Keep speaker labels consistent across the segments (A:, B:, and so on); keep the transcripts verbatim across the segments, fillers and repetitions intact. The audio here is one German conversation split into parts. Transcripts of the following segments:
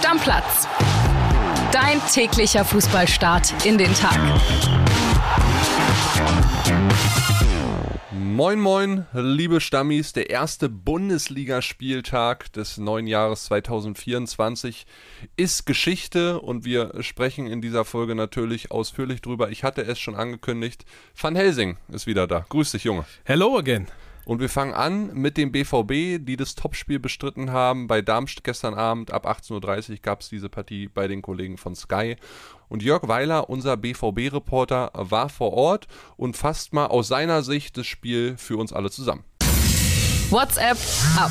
A: Stammplatz. Dein täglicher Fußballstart in den Tag.
B: Moin moin, liebe Stammis, der erste Bundesligaspieltag des neuen Jahres zwanzig vierundzwanzig ist Geschichte und wir sprechen in dieser Folge natürlich ausführlich drüber. Ich hatte es schon angekündigt, Van Helsing ist wieder da. Grüß dich, Junge.
C: Hello again.
B: Und wir fangen an mit dem B V B, die das Topspiel bestritten haben. Bei Darmstadt gestern Abend ab achtzehn Uhr dreißig gab es diese Partie bei den Kollegen von Sky. Und Jörg Weiler, unser B V B-Reporter, war vor Ort und fasst mal aus seiner Sicht das Spiel für uns alle zusammen.
A: WhatsApp ab.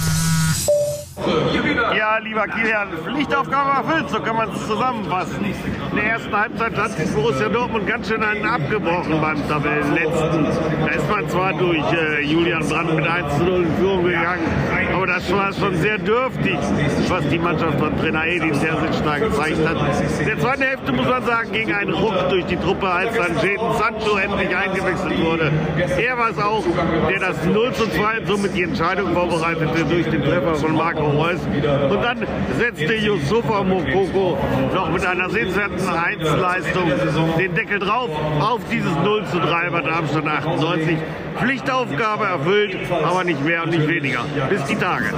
D: Ja, lieber Kilian, Pflichtaufgabe erfüllt, so kann man es zusammenfassen. In der ersten Halbzeit hat Borussia Dortmund ganz schön einen abgebrochen beim Tabellenletzten. Da ist man zwar durch äh, Julian Brandt mit eins zu null in Führung gegangen, aber das war schon sehr dürftig, was die Mannschaft von Trainer Edin Terzic da gezeigt hat. In der zweiten Hälfte, muss man sagen, ging ein Ruck durch die Truppe, als dann Jadon Sancho endlich eingewechselt wurde. Er war es auch, der das null zu zwei und somit die Entscheidung vorbereitete durch den Treffer von Marco Reus. Und dann setzte Yusufa Moukoko noch mit einer sehenswerten Einzelleistung den Deckel drauf auf dieses null zu drei bei Darmstadt achtundneunzig. Pflichtaufgabe erfüllt, aber nicht mehr und nicht weniger. Bis die Tage.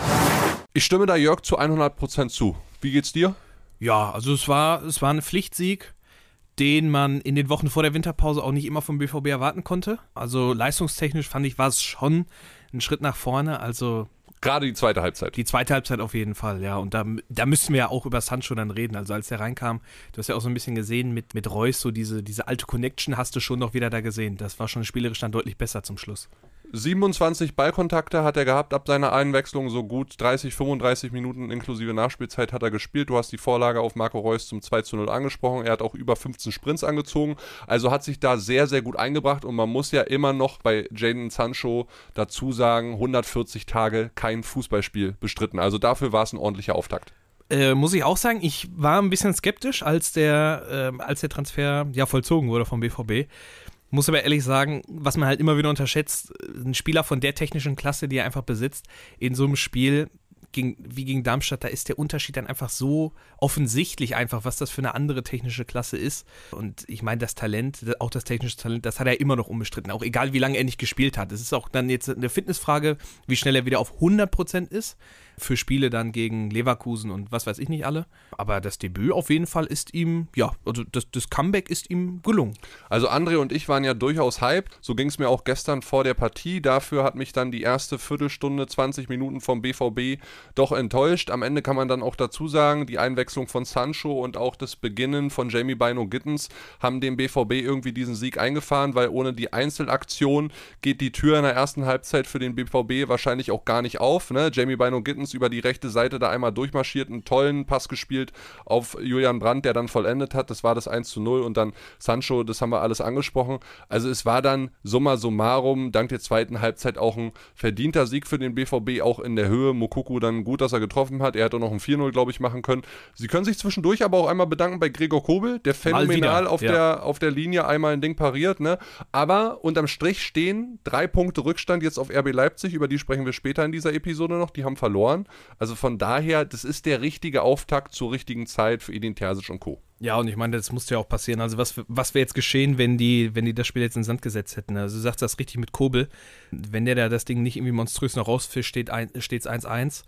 B: Ich stimme da Jörg zu hundert Prozent zu. Wie geht's dir?
C: Ja, also es war, es war ein Pflichtsieg, den man in den Wochen vor der Winterpause auch nicht immer vom B V B erwarten konnte. Also leistungstechnisch fand ich, war es schon ein Schritt nach vorne. Also
B: Gerade die zweite Halbzeit.
C: Die zweite Halbzeit auf jeden Fall, ja. Und da, da müssen wir ja auch über Sancho dann reden. Also als der reinkam, du hast ja auch so ein bisschen gesehen mit, mit Reus, so diese, diese alte Connection hast du schon noch wieder da gesehen. Das war schon spielerisch dann deutlich besser zum Schluss.
B: siebenundzwanzig Ballkontakte hat er gehabt ab seiner Einwechslung, so gut dreißig, fünfunddreißig Minuten inklusive Nachspielzeit hat er gespielt. Du hast die Vorlage auf Marco Reus zum zwei zu null angesprochen. Er hat auch über fünfzehn Sprints angezogen, also hat sich da sehr, sehr gut eingebracht und man muss ja immer noch bei Jadon Sancho dazu sagen, hundertvierzig Tage kein Fußballspiel bestritten. Also dafür war es ein ordentlicher Auftakt.
C: Äh, muss ich auch sagen, ich war ein bisschen skeptisch, als der, äh, als der Transfer ja vollzogen wurde vom B V B. Muss aber ehrlich sagen, was man halt immer wieder unterschätzt, ein Spieler von der technischen Klasse, die er einfach besitzt, in so einem Spiel gegen, wie gegen Darmstadt, da ist der Unterschied dann einfach so offensichtlich einfach, was das für eine andere technische Klasse ist. Und ich meine, das Talent, auch das technische Talent, das hat er immer noch unbestritten, auch egal wie lange er nicht gespielt hat. Es ist auch dann jetzt eine Fitnessfrage, wie schnell er wieder auf hundert Prozent ist. Für Spiele dann gegen Leverkusen und was weiß ich nicht alle. Aber das Debüt auf jeden Fall ist ihm, ja, also das, das Comeback ist ihm gelungen.
B: Also André und ich waren ja durchaus hyped. So ging es mir auch gestern vor der Partie. Dafür hat mich dann die erste Viertelstunde, zwanzig Minuten vom B V B doch enttäuscht. Am Ende kann man dann auch dazu sagen, die Einwechslung von Sancho und auch das Beginnen von Jamie Bynoe-Gittens haben dem B V B irgendwie diesen Sieg eingefahren, weil ohne die Einzelaktion geht die Tür in der ersten Halbzeit für den B V B wahrscheinlich auch gar nicht auf. Ne? Jamie Bynoe-Gittens über die rechte Seite da einmal durchmarschiert, einen tollen Pass gespielt auf Julian Brandt, der dann vollendet hat. Das war das eins zu null und dann Sancho, das haben wir alles angesprochen. Also es war dann summa summarum dank der zweiten Halbzeit auch ein verdienter Sieg für den B V B, auch in der Höhe. Moukoko dann gut, dass er getroffen hat. Er hat auch noch ein vier null, glaube ich, machen können. Sie können sich zwischendurch aber auch einmal bedanken bei Gregor Kobel, der phänomenal auf, ja. der, auf der Linie einmal ein Ding pariert. Ne? Aber unterm Strich stehen drei Punkte Rückstand jetzt auf R B Leipzig, über die sprechen wir später in dieser Episode noch. Die haben verloren. Also von daher, das ist der richtige Auftakt zur richtigen Zeit für Edin Terzic und Co.
C: Ja, und ich meine, das musste ja auch passieren. Also was, was wäre jetzt geschehen, wenn die, wenn die das Spiel jetzt in den Sand gesetzt hätten? Also du sagst das richtig mit Kobel. Wenn der da das Ding nicht irgendwie monströs noch rausfischt, steht es eins eins.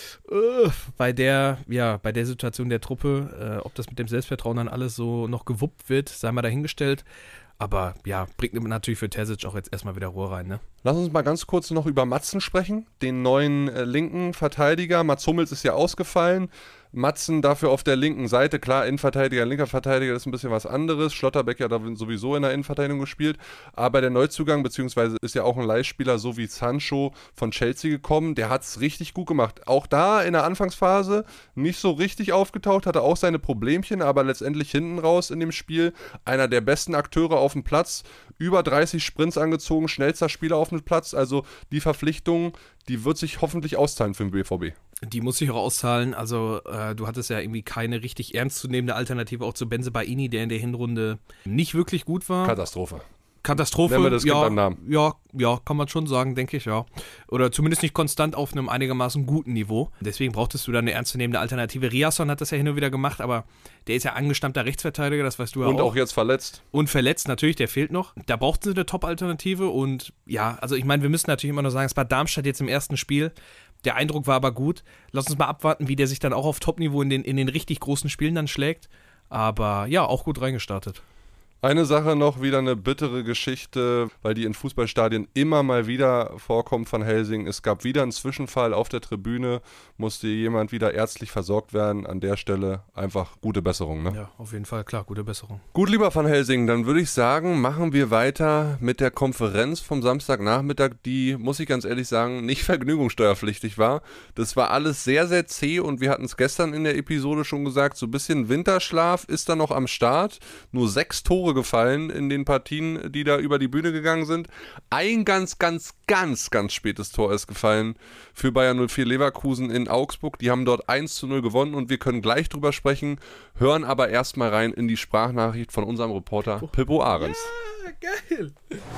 C: Äh, bei der, ja, bei der Situation der Truppe, äh, ob das mit dem Selbstvertrauen dann alles so noch gewuppt wird, sei mal dahingestellt. Aber ja, bringt natürlich für Terzic auch jetzt erstmal wieder Ruhe rein, ne?
B: Lass uns mal ganz kurz noch über Matzen sprechen, den neuen äh, linken Verteidiger. Mats Hummels ist ja ausgefallen. Matzen dafür auf der linken Seite, klar, Innenverteidiger, linker Verteidiger, das ist ein bisschen was anderes. Schlotterbeck ja da sowieso in der Innenverteidigung gespielt. Aber der Neuzugang, beziehungsweise ist ja auch ein Leihspieler, so wie Sancho von Chelsea gekommen, der hat es richtig gut gemacht. Auch da in der Anfangsphase nicht so richtig aufgetaucht, hatte auch seine Problemchen, aber letztendlich hinten raus in dem Spiel einer der besten Akteure auf dem Platz. Über dreißig Sprints angezogen, schnellster Spieler auf dem Platz. Also die Verpflichtung, die wird sich hoffentlich auszahlen für den B V B.
C: Die muss sich auch auszahlen. Also äh, du hattest ja irgendwie keine richtig ernstzunehmende Alternative auch zu Bensebaini, der in der Hinrunde nicht wirklich gut war.
B: Katastrophe.
C: Katastrophe,
B: Nennen wir das
C: ja,
B: beim Namen.
C: ja, ja, kann man schon sagen, denke ich, ja. Oder zumindest nicht konstant auf einem einigermaßen guten Niveau. Deswegen brauchtest du da eine ernstzunehmende Alternative. Riasson hat das ja hin und wieder gemacht, aber der ist ja angestammter Rechtsverteidiger, das weißt du ja auch.
B: Und auch jetzt verletzt.
C: Und verletzt, natürlich, der fehlt noch. Da brauchten sie eine Top-Alternative und ja, also ich meine, wir müssen natürlich immer noch sagen, es war Darmstadt jetzt im ersten Spiel. Der Eindruck war aber gut. Lass uns mal abwarten, wie der sich dann auch auf Top-Niveau in den, in den richtig großen Spielen dann schlägt. Aber ja, auch gut reingestartet.
B: Eine Sache noch, wieder eine bittere Geschichte, weil die in Fußballstadien immer mal wieder vorkommt von Helsing. Es gab wieder einen Zwischenfall auf der Tribüne, musste jemand wieder ärztlich versorgt werden. An der Stelle einfach gute Besserung, ne?
C: Ja, auf jeden Fall, klar, gute Besserung.
B: Gut, lieber Van Helsing, dann würde ich sagen, machen wir weiter mit der Konferenz vom Samstagnachmittag, die, muss ich ganz ehrlich sagen, nicht vergnügungssteuerpflichtig war. Das war alles sehr, sehr zäh und wir hatten es gestern in der Episode schon gesagt, so ein bisschen Winterschlaf ist da noch am Start. Nur sechs Tore gefallen in den Partien, die da über die Bühne gegangen sind. Ein ganz, ganz, ganz, ganz spätes Tor ist gefallen für Bayer null vier Leverkusen in Augsburg. Die haben dort eins zu null gewonnen und wir können gleich drüber sprechen, hören aber erstmal rein in die Sprachnachricht von unserem Reporter Pippo Ahrens.
C: Ja, geil.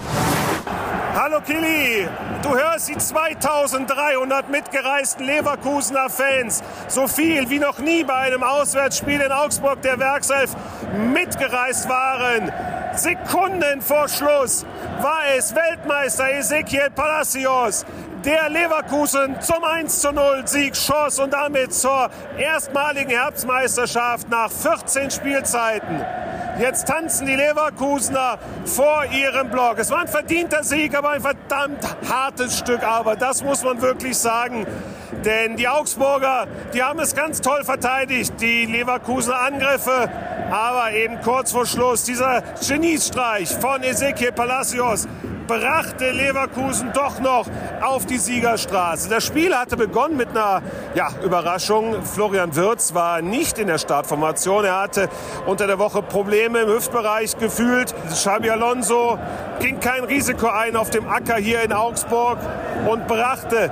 E: Hallo Kili, du hörst die zweitausenddreihundert mitgereisten Leverkusener Fans. So viel wie noch nie bei einem Auswärtsspiel in Augsburg der Werkself mitgereist waren. Sekunden vor Schluss war es Weltmeister Ezequiel Palacios, der Leverkusen zum eins zu null Sieg schoss und damit zur erstmaligen Herbstmeisterschaft nach vierzehn Spielzeiten. Jetzt tanzen die Leverkusener vor ihrem Block. Es war ein verdienter Sieg, aber ein verdammt hartes Stück Arbeit. Das muss man wirklich sagen. Denn die Augsburger, die haben es ganz toll verteidigt, die Leverkusener Angriffe. Aber eben kurz vor Schluss, dieser Geniestreich von Ezequiel Palacios brachte Leverkusen doch noch auf die Siegerstraße. Das Spiel hatte begonnen mit einer ja, Überraschung. Florian Wirtz war nicht in der Startformation. Er hatte unter der Woche Probleme im Hüftbereich gefühlt. Xabi Alonso ging kein Risiko ein auf dem Acker hier in Augsburg und brachte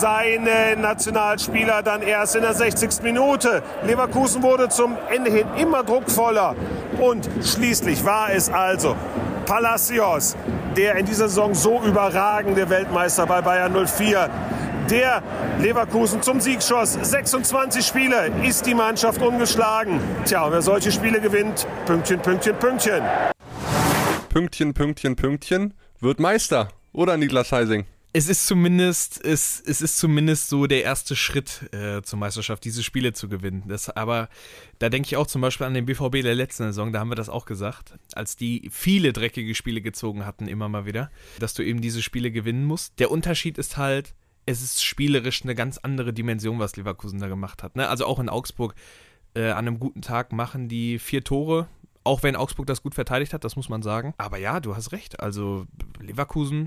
E: seine Nationalspieler dann erst in der sechzigsten Minute. Leverkusen wurde zum Ende hin immer druckvoller. Und schließlich war es also Palacios, der in dieser Saison so überragende Weltmeister bei Bayer null vier, der Leverkusen zum Sieg schoss. sechsundzwanzig Spiele ist die Mannschaft ungeschlagen. Tja, und wer solche Spiele gewinnt, Pünktchen, Pünktchen, Pünktchen.
B: Pünktchen, Pünktchen, Pünktchen, wird Meister, oder Niklas Heising?
C: Es ist zumindest, es, es ist zumindest so der erste Schritt äh, zur Meisterschaft, diese Spiele zu gewinnen. Das, aber da denke ich auch zum Beispiel an den B V B der letzten Saison, da haben wir das auch gesagt, als die viele dreckige Spiele gezogen hatten, immer mal wieder, dass du eben diese Spiele gewinnen musst. Der Unterschied ist halt, es ist spielerisch eine ganz andere Dimension, was Leverkusen da gemacht hat. Ne? Also auch in Augsburg äh, an einem guten Tag machen die vier Tore, auch wenn Augsburg das gut verteidigt hat, das muss man sagen. Aber ja, du hast recht, also Leverkusen,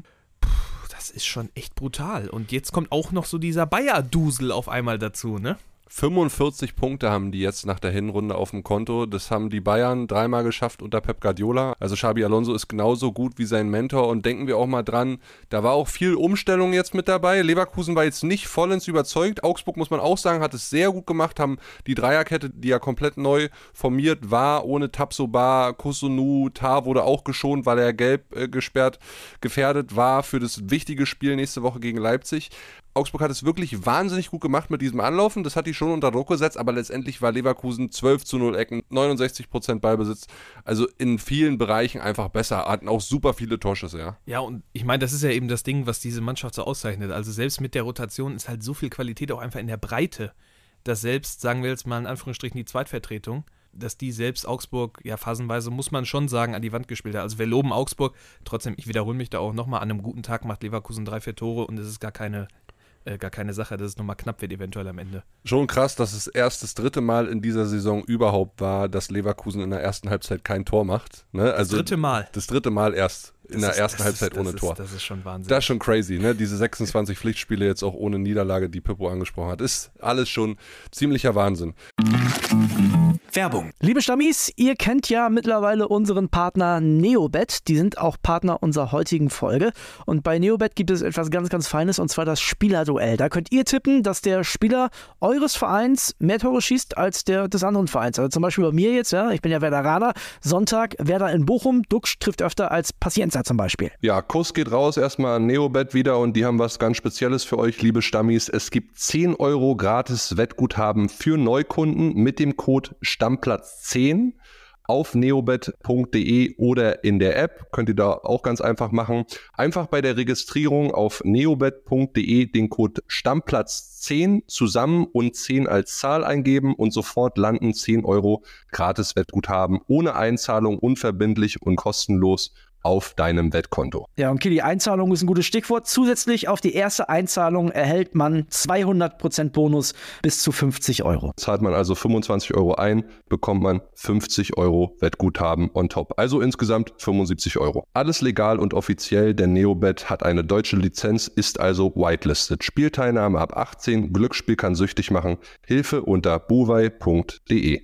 C: das ist schon echt brutal. Und jetzt kommt auch noch so dieser Bayer-Dusel auf einmal dazu, ne?
B: fünfundvierzig Punkte haben die jetzt nach der Hinrunde auf dem Konto. Das haben die Bayern dreimal geschafft unter Pep Guardiola. Also Xabi Alonso ist genauso gut wie sein Mentor. Und denken wir auch mal dran, da war auch viel Umstellung jetzt mit dabei. Leverkusen war jetzt nicht vollends überzeugt. Augsburg, muss man auch sagen, hat es sehr gut gemacht. Haben die Dreierkette, die ja komplett neu formiert war, ohne Tapsoba, Kusunu, Tah wurde auch geschont, weil er gelb äh, gesperrt, gefährdet war für das wichtige Spiel nächste Woche gegen Leipzig. Augsburg hat es wirklich wahnsinnig gut gemacht mit diesem Anlaufen, das hat die schon unter Druck gesetzt, aber letztendlich war Leverkusen zwölf zu null Ecken, neunundsechzig Prozent Ballbesitz, also in vielen Bereichen einfach besser, hatten auch super viele Torschüsse, ja.
C: Ja, und ich meine, das ist ja eben das Ding, was diese Mannschaft so auszeichnet, also selbst mit der Rotation ist halt so viel Qualität auch einfach in der Breite, dass selbst, sagen wir jetzt mal in Anführungsstrichen die Zweitvertretung, dass die selbst Augsburg, ja phasenweise muss man schon sagen, an die Wand gespielt hat. Also wir loben Augsburg, trotzdem, ich wiederhole mich da auch nochmal, an einem guten Tag macht Leverkusen drei, vier Tore und es ist gar keine gar keine Sache, dass es nochmal knapp wird eventuell am Ende.
B: Schon krass, dass es erst das dritte Mal in dieser Saison überhaupt war, dass Leverkusen in der ersten Halbzeit kein Tor macht. Ne? Also
C: das dritte Mal?
B: Das dritte Mal erst in
C: das
B: der
C: ist,
B: ersten Halbzeit
C: ist,
B: ohne
C: ist,
B: Tor.
C: Das ist schon Wahnsinn.
B: Das ist schon crazy, ne? Diese sechsundzwanzig Pflichtspiele jetzt auch ohne Niederlage, die Pippo angesprochen hat. Ist alles schon ziemlicher Wahnsinn.
F: Werbung. Liebe Stammis, ihr kennt ja mittlerweile unseren Partner Neobet. Die sind auch Partner unserer heutigen Folge. Und bei Neobet gibt es etwas ganz, ganz Feines, und zwar das Spielerduell. Da könnt ihr tippen, dass der Spieler eures Vereins mehr Tore schießt als der des anderen Vereins. Also zum Beispiel bei mir jetzt, ja, ich bin ja Werderaner. Sonntag Werder in Bochum. Duxch trifft öfter als Pacienza. da zum Beispiel?
G: Ja, Kuss geht raus erstmal an Neobet wieder und die haben was ganz Spezielles für euch, liebe Stammis. Es gibt zehn Euro gratis Wettguthaben für Neukunden mit dem Code Stammplatz zehn. Auf neobet punkt de oder in der App, könnt ihr da auch ganz einfach machen. Einfach bei der Registrierung auf neobet punkt de den Code Stammplatz zehn zusammen und zehn als Zahl eingeben und sofort landen zehn Euro gratis Wettguthaben ohne Einzahlung, unverbindlich und kostenlos auf deinem Wettkonto.
F: Ja, und Kili, Einzahlung ist ein gutes Stichwort. Zusätzlich auf die erste Einzahlung erhält man zweihundert Prozent Bonus bis zu fünfzig Euro.
G: Zahlt man also fünfundzwanzig Euro ein, bekommt man fünfzig Euro Wettguthaben on top. Also insgesamt fünfundsiebzig Euro. Alles legal und offiziell, denn Neobet hat eine deutsche Lizenz, ist also whitelisted. Spielteilnahme ab achtzehn, Glücksspiel kann süchtig machen. Hilfe unter buwei punkt de.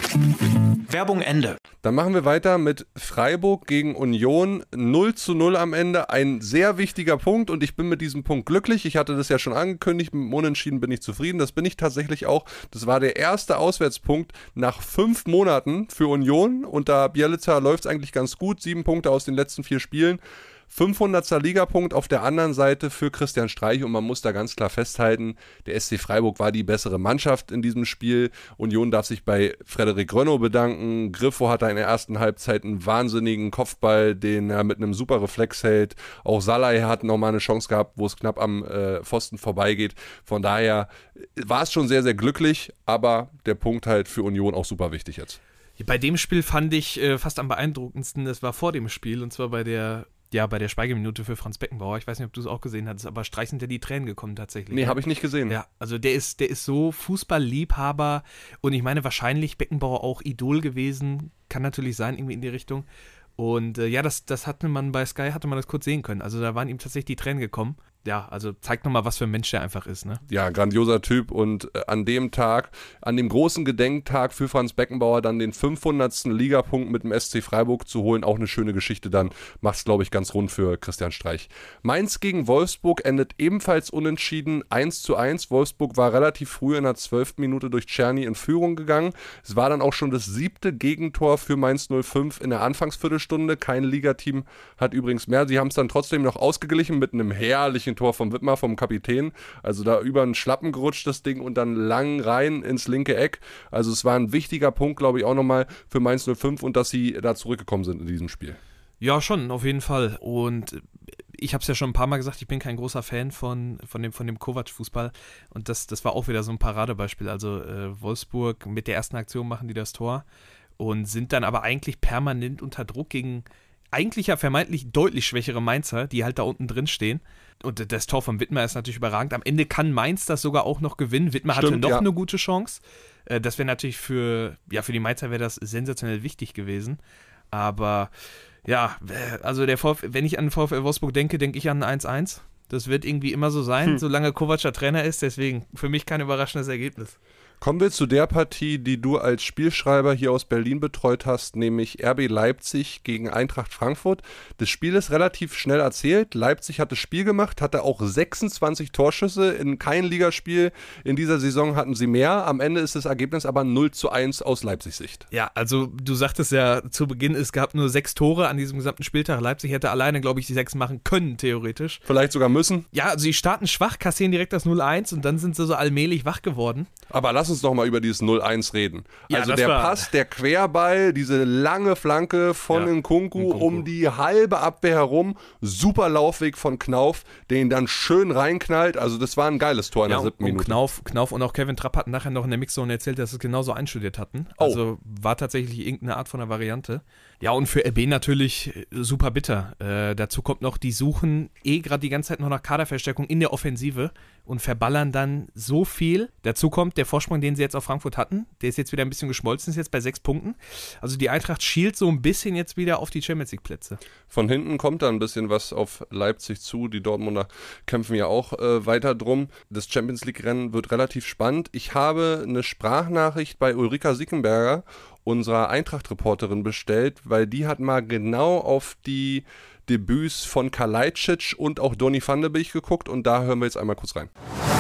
H: Werbung Ende.
B: Dann machen wir weiter mit Freiburg gegen Union. null zu null am Ende. Ein sehr wichtiger Punkt und ich bin mit diesem Punkt glücklich. Ich hatte das ja schon angekündigt. Mit dem Unentschieden bin ich zufrieden. Das bin ich tatsächlich auch. Das war der erste Auswärtspunkt nach fünf Monaten für Union. Unter Bielica läuft es eigentlich ganz gut. Sieben Punkte aus den letzten vier Spielen. fünfhundertster Ligapunkt auf der anderen Seite für Christian Streich und man muss da ganz klar festhalten, der S C Freiburg war die bessere Mannschaft in diesem Spiel. Union darf sich bei Frederik Rönno bedanken. Griffo hatte in der ersten Halbzeit einen wahnsinnigen Kopfball, den er mit einem super Reflex hält. Auch Salai hat nochmal eine Chance gehabt, wo es knapp am äh, Pfosten vorbeigeht. Von daher war es schon sehr, sehr glücklich, aber der Punkt halt für Union auch super wichtig jetzt.
C: Bei dem Spiel fand ich äh, fast am beeindruckendsten, das war vor dem Spiel und zwar bei der Ja, bei der Schweigeminute für Franz Beckenbauer. Ich weiß nicht, ob du es auch gesehen hattest, aber Streich sind ja die Tränen gekommen tatsächlich.
B: Nee, habe ich nicht gesehen.
C: Ja, also der ist, der ist so Fußballliebhaber und ich meine wahrscheinlich Beckenbauer auch Idol gewesen. Kann natürlich sein, irgendwie in die Richtung. Und äh, ja, das, das hatte man bei Sky, hatte man das kurz sehen können. Also da waren ihm tatsächlich die Tränen gekommen. Ja, also zeigt nochmal, was für ein Mensch der einfach ist, ne?
B: Ja, grandioser Typ und äh, an dem Tag, an dem großen Gedenktag für Franz Beckenbauer dann den fünfhundertsten Ligapunkt mit dem S C Freiburg zu holen, auch eine schöne Geschichte, dann macht es, glaube ich, ganz rund für Christian Streich. Mainz gegen Wolfsburg endet ebenfalls unentschieden, eins zu eins. Wolfsburg war relativ früh in der zwölften Minute durch Czerny in Führung gegangen. Es war dann auch schon das siebte Gegentor für Mainz null fünf in der Anfangsviertelstunde. Kein Ligateam hat übrigens mehr. Sie haben es dann trotzdem noch ausgeglichen mit einem herrlichen Tor vom Wittmer, vom Kapitän. Also da über einen Schlappen gerutscht das Ding und dann lang rein ins linke Eck. Also es war ein wichtiger Punkt, glaube ich, auch nochmal für Mainz null fünf und dass sie da zurückgekommen sind in diesem Spiel.
C: Ja, schon, auf jeden Fall. Und ich habe es ja schon ein paar Mal gesagt, ich bin kein großer Fan von, von dem, von dem Kovac-Fußball. Und das, das war auch wieder so ein Paradebeispiel. Also äh, Wolfsburg mit der ersten Aktion machen die das Tor und sind dann aber eigentlich permanent unter Druck gegen eigentlich ja vermeintlich deutlich schwächere Mainzer, die halt da unten drin stehen. Und das Tor von Wittmer ist natürlich überragend. Am Ende kann Mainz das sogar auch noch gewinnen. Wittmer
B: Stimmt,
C: hatte noch
B: ja.
C: eine gute Chance. Das wäre natürlich für, ja, für die Mainzer wäre das sensationell wichtig gewesen. Aber ja, also der VfL, wenn ich an den VfL Wolfsburg denke, denke ich an ein eins eins. Das wird irgendwie immer so sein, hm. solange Kovac der Trainer ist. Deswegen für mich kein überraschendes Ergebnis.
B: Kommen wir zu der Partie, die du als Spielschreiber hier aus Berlin betreut hast, nämlich R B Leipzig gegen Eintracht Frankfurt. Das Spiel ist relativ schnell erzählt. Leipzig hat das Spiel gemacht, hatte auch sechsundzwanzig Torschüsse. In kein Ligaspiel in dieser Saison hatten sie mehr. Am Ende ist das Ergebnis aber null zu eins aus Leipzigs Sicht.
C: Ja, also du sagtest ja zu Beginn, es gab nur sechs Tore an diesem gesamten Spieltag. Leipzig hätte alleine, glaube ich, die sechs machen können, theoretisch.
B: Vielleicht sogar müssen.
C: Ja, also sie starten schwach, kassieren direkt das null eins und dann sind sie so allmählich wach geworden.
B: Aber lass uns doch mal über dieses null eins reden.
C: Ja,
B: also der Pass, der Querball, diese lange Flanke von ja, Nkunku, Nkunku um die halbe Abwehr herum. Super Laufweg von Knauf, der ihn dann schön reinknallt. Also das war ein geiles Tor in
C: ja,
B: der siebten Minute.
C: Knauf, Knauf und auch Kevin Trapp hatten nachher noch in der Mixzone erzählt, dass sie es genauso einstudiert hatten.
B: Oh.
C: Also war tatsächlich irgendeine Art von einer Variante. Ja, und für R B natürlich super bitter. Äh, dazu kommt noch, die suchen eh gerade die ganze Zeit noch nach Kaderverstärkung in der Offensive und verballern dann so viel. Dazu kommt der Vorsprung, den sie jetzt auf Frankfurt hatten. Der ist jetzt wieder ein bisschen geschmolzen, ist jetzt bei sechs Punkten. Also die Eintracht schielt so ein bisschen jetzt wieder auf die Champions-League-Plätze.
B: Von hinten kommt da ein bisschen was auf Leipzig zu. Die Dortmunder kämpfen ja auch äh, weiter drum. Das Champions-League-Rennen wird relativ spannend. Ich habe eine Sprachnachricht bei Ulrika Siekenberger, unserer Eintracht-Reporterin, bestellt, weil die hat mal genau auf die Debüts von Kalajdzic und auch Donny van de Beek geguckt und da hören wir jetzt einmal kurz rein.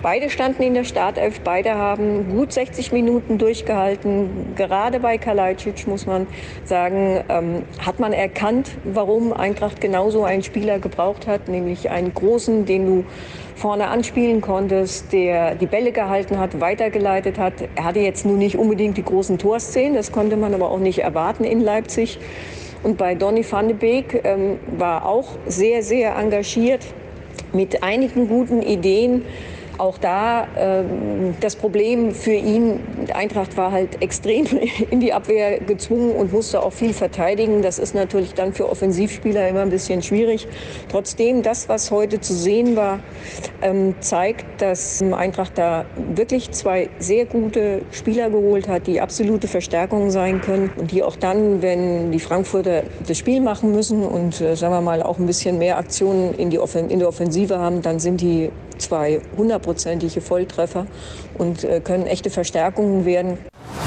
I: Beide standen in der Startelf, beide haben gut sechzig Minuten durchgehalten. Gerade bei Kalajdzic, muss man sagen, ähm, hat man erkannt, warum Eintracht genauso einen Spieler gebraucht hat, nämlich einen Großen, den du vorne anspielen konntest, der die Bälle gehalten hat, weitergeleitet hat. Er hatte jetzt nur nicht unbedingt die großen Torszenen, das konnte man aber auch nicht erwarten in Leipzig. Und bei Donny van de Beek ähm, war auch sehr, sehr engagiert mit einigen guten Ideen. Auch da äh, das Problem für ihn, Eintracht war halt extrem in die Abwehr gezwungen und musste auch viel verteidigen. Das ist natürlich dann für Offensivspieler immer ein bisschen schwierig. Trotzdem, das, was heute zu sehen war, ähm, zeigt, dass Eintracht da wirklich zwei sehr gute Spieler geholt hat, die absolute Verstärkungen sein können und die auch dann, wenn die Frankfurter das Spiel machen müssen und, äh, sagen wir mal, auch ein bisschen mehr Aktionen in, die Offen- in der Offensive haben, dann sind die zwei hundertprozentige Volltreffer und äh, können echte Verstärkungen werden.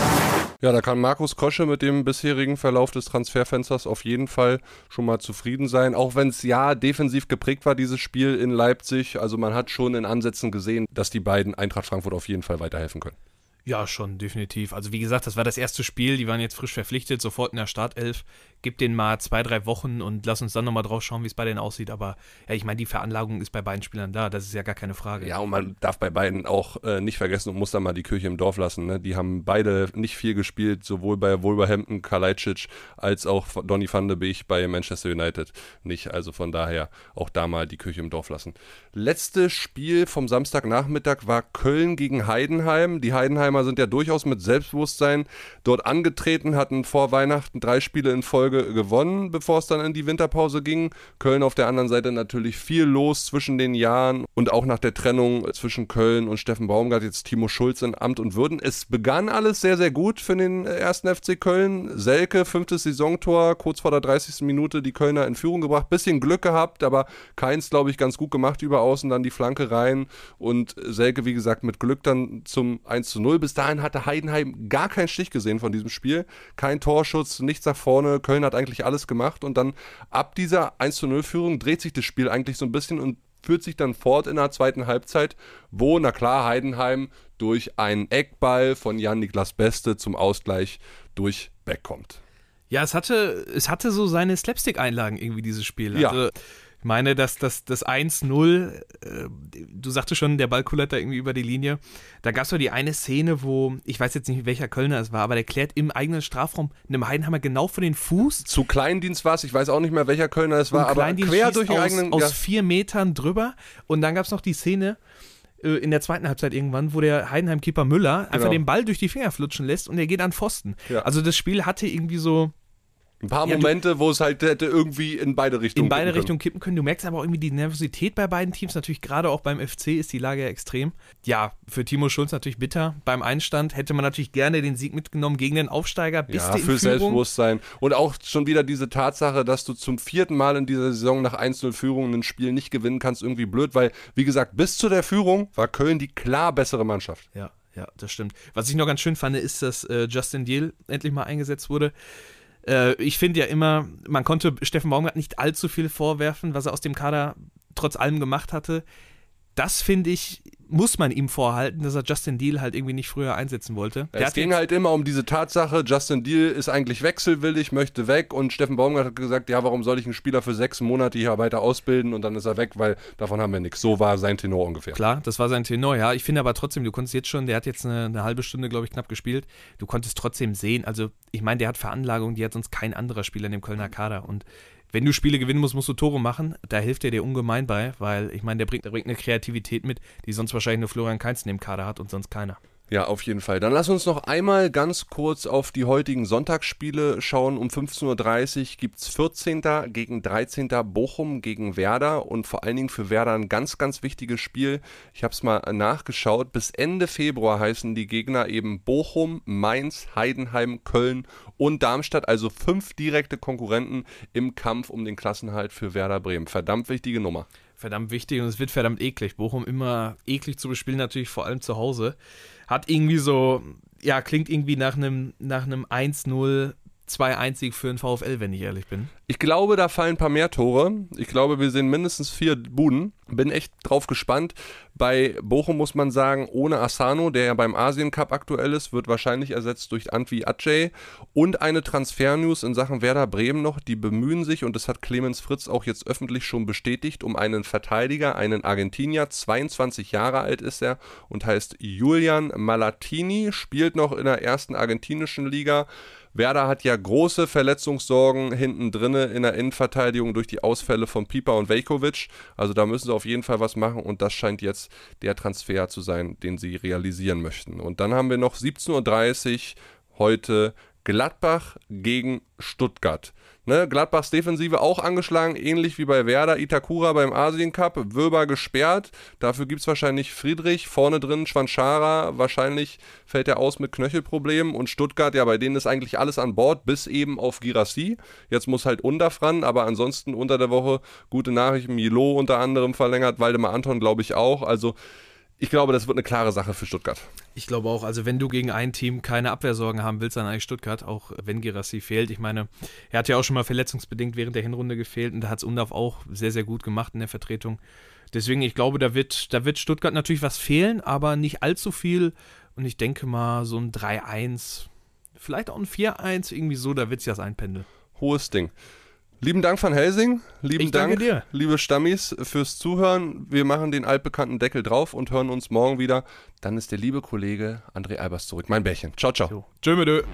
B: Ja, da kann Markus Kosche mit dem bisherigen Verlauf des Transferfensters auf jeden Fall schon mal zufrieden sein, auch wenn es ja defensiv geprägt war, dieses Spiel in Leipzig. Also man hat schon in Ansätzen gesehen, dass die beiden Eintracht Frankfurt auf jeden Fall weiterhelfen können.
C: Ja, schon, definitiv. Also wie gesagt, das war das erste Spiel, die waren jetzt frisch verpflichtet, sofort in der Startelf. Gib denen mal zwei, drei Wochen und lass uns dann nochmal drauf schauen, wie es bei denen aussieht. Aber ja, ich meine, die Veranlagung ist bei beiden Spielern da, das ist ja gar keine Frage.
B: Ja, und man darf bei beiden auch äh, nicht vergessen und muss da mal die Kirche im Dorf lassen. Ne? Die haben beide nicht viel gespielt, sowohl bei Wolverhampton, Kalajdzic, als auch Donny van de Beek bei Manchester United nicht. Also von daher auch da mal die Kirche im Dorf lassen. Letztes Spiel vom Samstagnachmittag war Köln gegen Heidenheim. Die Heidenheimer sind ja durchaus mit Selbstbewusstsein dort angetreten, hatten vor Weihnachten drei Spiele in Folge gewonnen, bevor es dann in die Winterpause ging. Köln auf der anderen Seite natürlich viel los zwischen den Jahren und auch nach der Trennung zwischen Köln und Steffen Baumgart, jetzt Timo Schulz in Amt und Würden. Es begann alles sehr, sehr gut für den ersten F C Köln. Selke, fünftes Saisontor, kurz vor der dreißigsten Minute die Kölner in Führung gebracht. Bisschen Glück gehabt, aber keins, glaube ich, ganz gut gemacht über außen, dann die Flanke rein und Selke, wie gesagt, mit Glück dann zum eins zu null. Bis dahin hatte Heidenheim gar keinen Stich gesehen von diesem Spiel. Kein Torschutz, nichts nach vorne. Köln hat eigentlich alles gemacht und dann ab dieser eins zu null Führung dreht sich das Spiel eigentlich so ein bisschen und führt sich dann fort in der zweiten Halbzeit, wo, na klar, Heidenheim durch einen Eckball von Jan-Niklas Beste zum Ausgleich durch Beck kommt.
C: Ja, es hatte, es hatte so seine Slapstick-Einlagen irgendwie, dieses Spiel.
B: Ja.
C: Also, ich meine, dass das, das eins null, äh, du sagtest schon, der Ball kullert da irgendwie über die Linie. Da gab es so die eine Szene, wo, ich weiß jetzt nicht, welcher Kölner es war, aber der klärt im eigenen Strafraum einem Heidenheimer genau vor den Fuß.
B: Zu Kleindienst war es, ich weiß auch nicht mehr, welcher Kölner es war, aber quer durch den
C: aus,
B: eigenen...
C: aus
B: ja.
C: vier Metern drüber. Und dann gab es noch die Szene äh, in der zweiten Halbzeit irgendwann, wo der Heidenheim-Keeper Müller einfach
B: Genau.
C: den Ball durch die Finger flutschen lässt und er geht an Pfosten.
B: Ja.
C: Also das Spiel hatte irgendwie so...
B: Ein paar
C: Ja,
B: Momente, wo es halt hätte irgendwie in beide Richtungen
C: in beide
B: kippen können.
C: Richtungen kippen können. Du merkst aber auch irgendwie die Nervosität bei beiden Teams. Natürlich gerade auch beim F C ist die Lage ja extrem. Ja, für Timo Schulz natürlich bitter. Beim Einstand hätte man natürlich gerne den Sieg mitgenommen gegen den Aufsteiger. Bist
B: Ja,
C: du in
B: für
C: Führung.
B: Selbstbewusstsein. Und auch schon wieder diese Tatsache, dass du zum vierten Mal in dieser Saison nach eins null Führung ein Spiel nicht gewinnen kannst, irgendwie blöd, weil, wie gesagt, bis zu der Führung war Köln die klar bessere Mannschaft.
C: Ja, ja, das stimmt. Was ich noch ganz schön fand, ist, dass äh, Justin Deal endlich mal eingesetzt wurde. Ich finde ja immer, man konnte Steffen Baumgart nicht allzu viel vorwerfen, was er aus dem Kader trotz allem gemacht hatte. Das, finde ich, muss man ihm vorhalten, dass er Justin Deal halt irgendwie nicht früher einsetzen wollte. Der
B: es ging halt immer um diese Tatsache, Justin Deal ist eigentlich wechselwillig, möchte weg und Steffen Baumgart hat gesagt, ja, warum soll ich einen Spieler für sechs Monate hier weiter ausbilden und dann ist er weg, weil davon haben wir nichts. So war sein Tenor ungefähr.
C: Klar, das war sein Tenor, ja. Ich finde aber trotzdem, du konntest jetzt schon, der hat jetzt eine, eine halbe Stunde, glaube ich, knapp gespielt, du konntest trotzdem sehen, also ich meine, der hat Veranlagung, die hat sonst kein anderer Spieler in dem Kölner Kader und wenn du Spiele gewinnen musst, musst du Tore machen. Da hilft er dir ungemein bei, weil ich meine, der bringt, der bringt eine Kreativität mit, die sonst wahrscheinlich nur Florian Kainz in dem Kader hat und sonst keiner.
B: Ja, auf jeden Fall. Dann lass uns noch einmal ganz kurz auf die heutigen Sonntagsspiele schauen. Um fünfzehn Uhr dreißig gibt es vierzehnten gegen dreizehnten Bochum gegen Werder und vor allen Dingen für Werder ein ganz, ganz wichtiges Spiel. Ich habe es mal nachgeschaut. Bis Ende Februar heißen die Gegner eben Bochum, Mainz, Heidenheim, Köln und Darmstadt. Also fünf direkte Konkurrenten im Kampf um den Klassenerhalt für Werder Bremen. Verdammt wichtige Nummer.
C: Verdammt wichtig und es wird verdammt eklig. Bochum immer eklig zu bespielen, natürlich vor allem zu Hause. Hat irgendwie so, ja, klingt irgendwie nach einem nach einem eins null, zwei eins Sieg für den VfL, wenn ich ehrlich bin.
B: Ich glaube, da fallen ein paar mehr Tore. Ich glaube, wir sehen mindestens vier Buden. Bin echt drauf gespannt. Bei Bochum muss man sagen, ohne Asano, der ja beim Asien Cup aktuell ist, wird wahrscheinlich ersetzt durch Antwi Adjei. Und eine Transfer-News in Sachen Werder Bremen noch. Die bemühen sich, und das hat Clemens Fritz auch jetzt öffentlich schon bestätigt, um einen Verteidiger, einen Argentinier. zweiundzwanzig Jahre alt ist er und heißt Julian Malatini. Spielt noch in der ersten argentinischen Liga. Werder hat ja große Verletzungssorgen hinten drinne in der Innenverteidigung durch die Ausfälle von Pieper und Veljković. Also da müssen sie auf jeden Fall was machen und das scheint jetzt der Transfer zu sein, den sie realisieren möchten. Und dann haben wir noch siebzehn Uhr dreißig heute Gladbach gegen Stuttgart. Ne, Gladbachs Defensive auch angeschlagen, ähnlich wie bei Werder. Itakura beim Asien Cup, Wöber gesperrt. Dafür gibt es wahrscheinlich Friedrich. Vorne drin Schwanschara. Wahrscheinlich fällt er aus mit Knöchelproblemen. Und Stuttgart, ja, bei denen ist eigentlich alles an Bord, bis eben auf Guirassy. Jetzt muss halt Undaf ran, aber ansonsten unter der Woche gute Nachrichten. Milo unter anderem verlängert, Waldemar Anton glaube ich auch. Also ich glaube, das wird eine klare Sache für Stuttgart.
C: Ich glaube auch, also wenn du gegen ein Team keine Abwehrsorgen haben willst, dann eigentlich Stuttgart, auch wenn Guirassy fehlt. Ich meine, er hat ja auch schon mal verletzungsbedingt während der Hinrunde gefehlt und da hat es Undaf auch sehr, sehr gut gemacht in der Vertretung. Deswegen, ich glaube, da wird, da wird Stuttgart natürlich was fehlen, aber nicht allzu viel. Und ich denke mal, so ein drei eins, vielleicht auch ein vier eins, irgendwie so, da wird sich das einpendeln.
B: Hohes Ding. Lieben Dank Van Helsing, lieben
C: ich danke
B: Dank,
C: dir.
B: liebe Stammis, fürs Zuhören. Wir machen den altbekannten Deckel drauf und hören uns morgen wieder. Dann ist der liebe Kollege André Albers zurück. Mein Bärchen. Ciao, ciao.
C: So. Tschö mit Ö.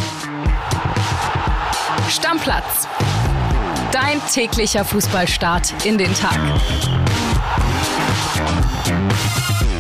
A: Stammplatz. Dein täglicher Fußballstart in den Tag.